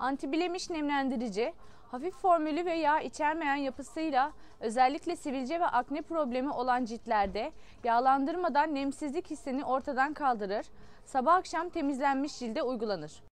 Anti-Blemish nemlendirici, hafif formülü ve yağ içermeyen yapısıyla özellikle sivilce ve akne problemi olan ciltlerde yağlandırmadan nemsizlik hissini ortadan kaldırır, sabah akşam temizlenmiş cilde uygulanır.